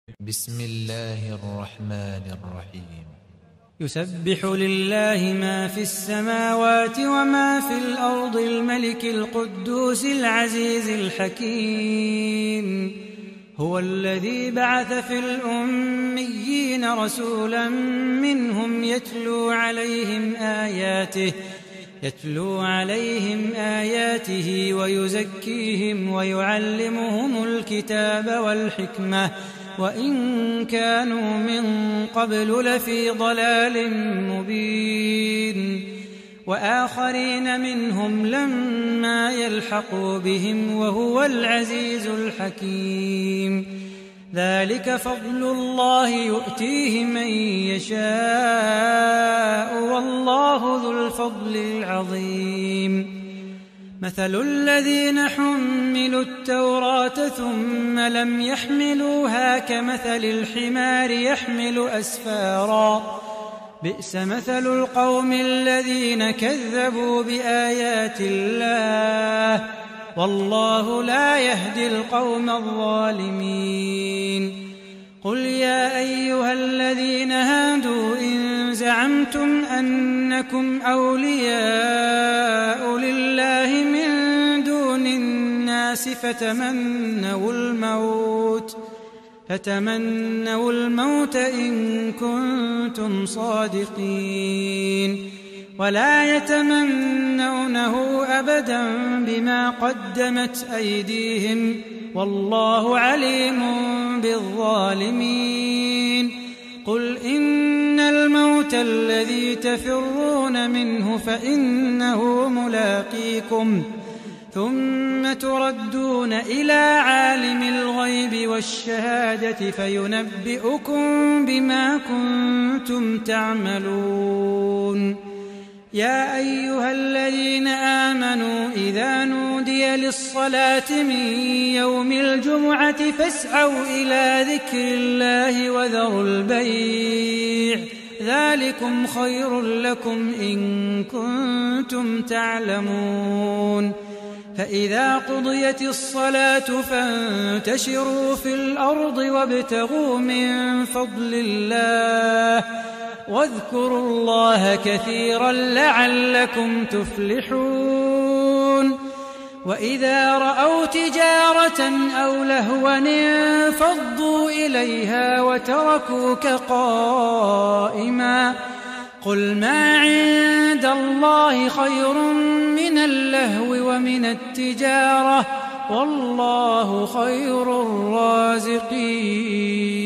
بسم الله الرحمن الرحيم. يسبح لله ما في السماوات وما في الأرض الملك القدوس العزيز الحكيم. هو الذي بعث في الأميين رسولا منهم يتلو عليهم آياته ويزكيهم ويعلمهم الكتاب والحكمة وإن كانوا من قبل لفي ضلال مبين. وآخرين منهم لما يلحقوا بهم وهو العزيز الحكيم. ذلك فضل الله يؤتيه من يشاء والله ذو الفضل العظيم. مثل الذين حملوا التوراة ثم لم يحملوها كمثل الحمار يحمل أسفارا بئس مثل القوم الذين كذبوا بآيات الله والله لا يهدي القوم الظالمين. قل يا أيها الذين هادوا إن زعمتم أنكم أولياء لله من دون الناس فتمنوا الموت إن كنتم صادقين ولا يتمنونه أبدا بما قدمت أيديهم والله عليم بالظالمين. قل إن الموت الذي تفرون منه فإنه ملاقيكم ثم تردون إلى عالم الغيب والشهادة فينبئكم بما كنتم تعملون. يا أيها الذين آمنوا إذا نودي للصلاة من يوم الجمعة فاسعوا إلى ذكر الله وذروا البيع ذلكم خير لكم إن كنتم تعلمون. فإذا قضيت الصلاة فانتشروا في الأرض وابتغوا من فضل الله واذكروا الله كثيرا لعلكم تفلحون. وإذا رأوا تجارة أو لهوا انفضوا إليها وتركوك قائما قل ما عند الله خير من اللهو ومن التجارة والله خير الرازقين.